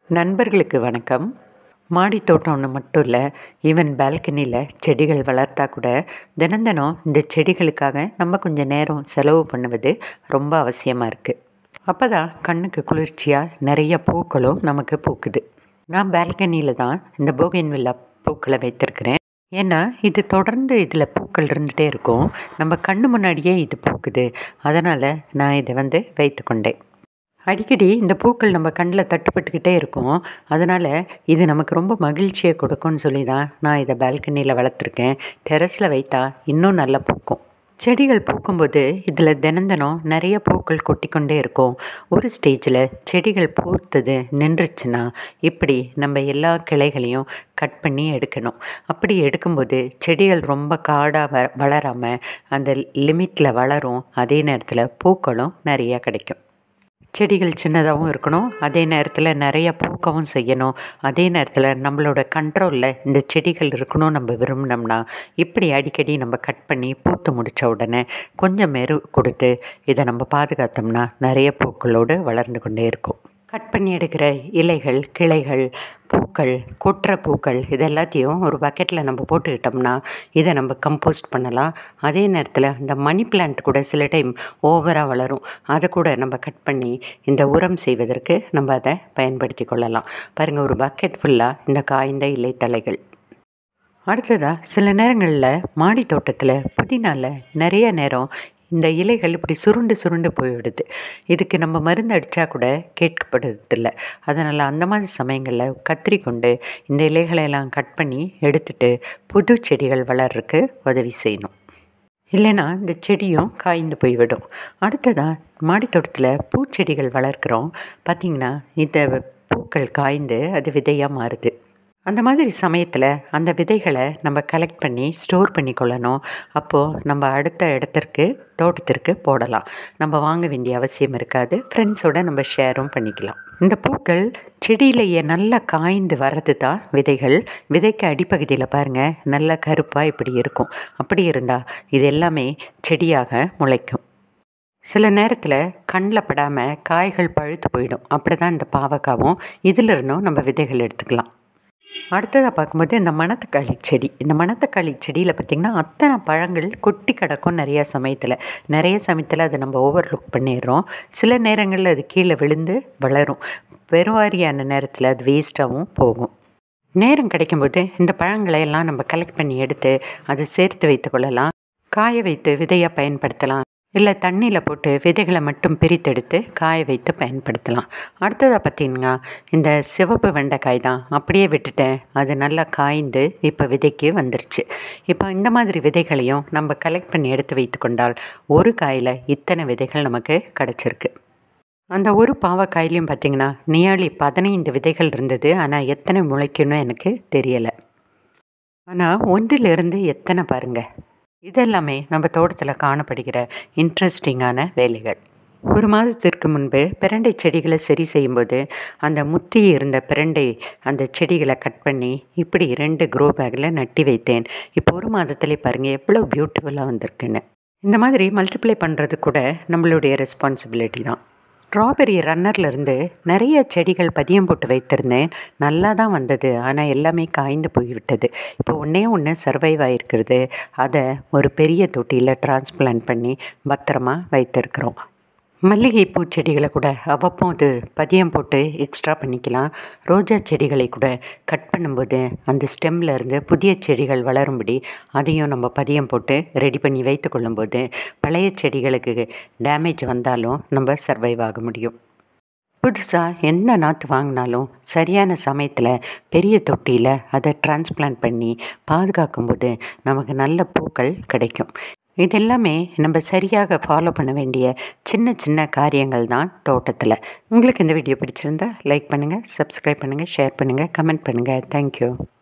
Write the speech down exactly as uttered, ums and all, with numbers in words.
நண்பர்களுக்கு வணக்கம். மாடி தோட்டம் ஒன்று மட்டும் இல்லை, ஈவன் பால்கனியில் செடிகள் வளர்த்தா கூட தினம் தினம் இந்த செடிகளுக்காக நம்ம கொஞ்சம் நேரம் செலவு பண்ணுவது ரொம்ப அவசியமாக இருக்குது. அப்போ தான் கண்ணுக்கு குளிர்ச்சியாக நிறைய பூக்களும் நமக்கு பூக்குது. நான் பால்கனியில் தான் இந்த போகன்வில்லா பூக்களை வைத்திருக்கிறேன். ஏன்னா இது தொடர்ந்து இதில் பூக்கள் இருந்துகிட்டே இருக்கும். நம்ம கண்ணு முன்னாடியே இது பூக்குது. அதனால் நான் இதை வந்து வைத்து கொண்டேன். அடிக்கடி இந்த பூக்கள் நம்ம கண்ணில் தட்டுப்பட்டுக்கிட்டே இருக்கும். அதனால் இது நமக்கு ரொம்ப மகிழ்ச்சியை கொடுக்கும்னு சொல்லி தான் நான் இதை பால்கனியில் வளர்த்துருக்கேன். டெரஸில் வைத்தா இன்னும் நல்லா பூக்கும். செடிகள் பூக்கும்போது இதில் தினம் தினம் நிறைய பூக்கள் கொட்டிக்கொண்டே இருக்கும். ஒரு ஸ்டேஜில் செடிகள் பூத்தது நின்றுச்சுன்னா இப்படி நம்ம எல்லா கிளைகளையும் கட் பண்ணி எடுக்கணும். அப்படி எடுக்கும்போது செடிகள் ரொம்ப காடாக வ வளராமல் அந்த லிமிட்டில் வளரும். அதே நேரத்தில் பூக்களும் நிறையா கிடைக்கும். செடிகள் சின்னதாகவும் இருக்கணும், அதே நேரத்தில் நிறைய பூக்கவும் செய்யணும். அதே நேரத்தில் நம்மளோட கண்ட்ரோலில் இந்த செடிகள் இருக்கணும் நம்ம விரும்பினோம்னா இப்படி அடிக்கடி நம்ம கட் பண்ணி பூத்து முடித்த உடனே கொஞ்சம் மெரு கொடுத்து இதை நம்ம பாதுகாத்தோம்னா நிறைய பூக்களோடு வளர்ந்து கொண்டே இருக்கும். கட் பண்ணி எடுக்கிற இலைகள், கிளைகள், பூக்கள், கொட்டுற பூக்கள் இது எல்லாத்தையும் ஒரு பக்கெட்டில் நம்ம போட்டுக்கிட்டோம்னா இதை நம்ம கம்போஸ்ட் பண்ணலாம். அதே நேரத்தில் இந்த மணி பிளான்ட் கூட சில டைம் ஓவராக வளரும். அதை கூட நம்ம கட் பண்ணி இந்த உரம் செய்வதற்கு நம்ம அதை பயன்படுத்தி கொள்ளலாம். பாருங்கள், ஒரு பக்கெட் ஃபுல்லாக இந்த காய்ந்த இலை தழைகள். அடுத்ததாக சில நேரங்களில் மாடி தோட்டத்தில் புதினால நிறைய நேரம் இந்த இலைகள் இப்படி சுருண்டு சுருண்டு போய்விடுது. இதுக்கு நம்ம மருந்து அடித்தா கூட கேட்கப்படுறதில்லை. அதனால் அந்த மாதிரி சமயங்களில் கத்திரி கொண்டு இந்த இலைகளெல்லாம் கட் பண்ணி எடுத்துட்டு புது செடிகள் வளர்றதுக்கு உதவி செய்யணும். இல்லைன்னா இந்த செடியும் காய்ந்து போய்விடும். அடுத்ததாக மாடித்தோட்டத்தில் பூச்செடிகள் வளர்க்குறோம். பார்த்திங்கன்னா இந்த பூக்கள் காய்ந்து அது விதையாக மாறுது. அந்த மாதிரி சமயத்தில் அந்த விதைகளை நம்ம கலெக்ட் பண்ணி ஸ்டோர் பண்ணி கொள்ளணும். அப்போது நம்ம அடுத்த இடத்திற்கு தோட்டத்திற்கு போடலாம். நம்ம வாங்க வேண்டிய அவசியம் இருக்காது. ஃப்ரெண்ட்ஸோடு நம்ம ஷேரும் பண்ணிக்கலாம். இந்த பூக்கள் செடியிலேயே நல்லா காய்ந்து வர்றது தான் விதைகள். விதைக்கு அடிப்பகுதியில் பாருங்கள், நல்லா கருப்பாக இப்படி இருக்கும். அப்படி இருந்தால் இது எல்லாமே செடியாக முளைக்கும். சில நேரத்தில் கண்ணில் படாமல் காய்கள் பழுத்து போயிடும். அப்படி தான் இந்த பாவக்காவும். இதிலிருந்தும் நம்ம விதைகள் எடுத்துக்கலாம். அடுத்ததாக பார்க்கும்போது இந்த மணத்தக்காளி செடி. இந்த மணத்தக்காளி செடியில் பார்த்திங்கன்னா அத்தனை பழங்கள் கொட்டி கிடக்கும். நிறையா சமயத்தில் நிறைய சமயத்தில் அதை நம்ம ஓவர் லுக் பண்ணிடுறோம். சில நேரங்களில் அது கீழே விழுந்து வளரும். பெருவாரியான நேரத்தில் அது வேஸ்ட்டாகவும் போகும். நேரம் கிடைக்கும்போது இந்த பழங்களை எல்லாம் நம்ம கலெக்ட் பண்ணி எடுத்து அதை சேர்த்து வைத்து கொள்ளலாம். காய வைத்து விதையாக பயன்படுத்தலாம். இல்லை தண்ணியில் போட்டு விதைகளை மட்டும் பிரித்தெடுத்து காய வைத்து பயன்படுத்தலாம். அடுத்ததாக பார்த்திங்கன்னா இந்த சிவப்பு வெண்டைக்காய் தான். அப்படியே விட்டுட்டேன், அது நல்லா காய்ந்து இப்போ விதைக்கு வந்துருச்சு. இப்போ இந்த மாதிரி விதைகளையும் நம்ம கலெக்ட் பண்ணி எடுத்து வைத்து கொண்டால் ஒரு காயில் இத்தனை விதைகள் நமக்கு கிடச்சிருக்கு. அந்த ஒரு பாவக்காயிலையும் பார்த்திங்கன்னா நியர்லி பதினைந்து விதைகள் இருந்தது. ஆனால் எத்தனை முளைக்கணும் எனக்கு தெரியலை. ஆனால் ஒன்றிலிருந்து எத்தனை பாருங்கள். இதெல்லாமே நம்ம தோட்டத்தில் காணப்படுகிற இன்ட்ரெஸ்டிங்கான வேலைகள். ஒரு மாதத்திற்கு முன்பு பிரண்டை செடிகளை சரி செய்யும்போது அந்த முத்தி இருந்த பிரண்டை அந்த செடிகளை கட் பண்ணி இப்படி ரெண்டு க்ரோ பேக்கில் நட்டி வைத்தேன். இப்போ ஒரு மாதத்துலேயே பாருங்கள் எவ்வளோ பியூட்டிஃபுல்லாக வந்திருக்குன்னு. இந்த மாதிரி மல்டிப்ளை பண்ணுறது கூட நம்மளுடைய ரெஸ்பான்சிபிலிட்டி தான். ஸ்ட்ராபெரி ரன்னர்லேருந்து நிறைய செடிகள் பதியம் போட்டு வைத்திருந்தேன். நல்லா தான் வந்தது. ஆனால் எல்லாமே காய்ந்து போய்விட்டது. இப்போ ஒன்றே ஒன்று சர்வைவ் ஆகிருக்கிறது. அதை ஒரு பெரிய தொட்டியில் டிரான்ஸ்பிளான்ட் பண்ணி பத்திரமா வைத்திருக்கிறோம். மல்லிகை பூச்செடிகளை கூட அவ்வப்போது பதியம் போட்டு எக்ஸ்ட்ரா பண்ணிக்கலாம். ரோஜா செடிகளை கூட கட் பண்ணும்போது அந்த ஸ்டெம்மில் இருந்து புதிய செடிகள் வளரும்படி அதையும் நம்ம பதியம் போட்டு ரெடி பண்ணி வைத்து கொள்ளும்போது பழைய செடிகளுக்கு டேமேஜ் வந்தாலும் நம்ம சர்வைவ் ஆக முடியும். புதுசாக எந்த நாற்று வாங்கினாலும் சரியான சமயத்தில் பெரிய தொட்டியில் அதை டிரான்ஸ்பிளான்ட் பண்ணி பாதுகாக்கும்போது நமக்கு நல்ல பூக்கள் கிடைக்கும். இதெல்லாமே நம்ம சரியாக ஃபாலோ பண்ண வேண்டிய சின்ன சின்ன காரியங்கள் தான் தோட்டத்தில். உங்களுக்கு இந்த வீடியோ பிடிச்சிருந்தா லைக் பண்ணுங்கள், சப்ஸ்கிரைப் பண்ணுங்கள், ஷேர் பண்ணுங்கள், கமெண்ட் பண்ணுங்கள். தேங்க்யூ.